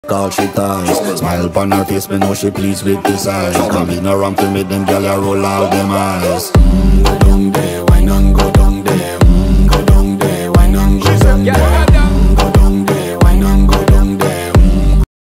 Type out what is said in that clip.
all she ties. Smile upon her face, me know she pleased with this eyes. Come in around to make them gyal a roll out them eyes. Go down there, why not go down there? Go down there, why not go down there?